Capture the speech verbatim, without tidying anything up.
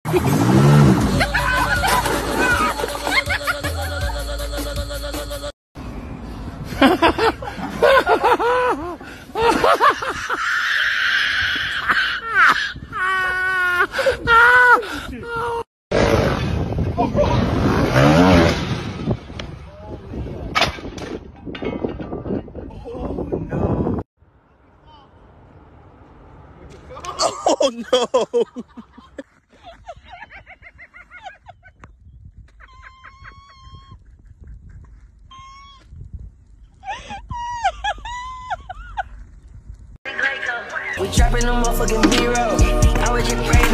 Oh no! We trapping them motherfucking B-roll. I was just praying.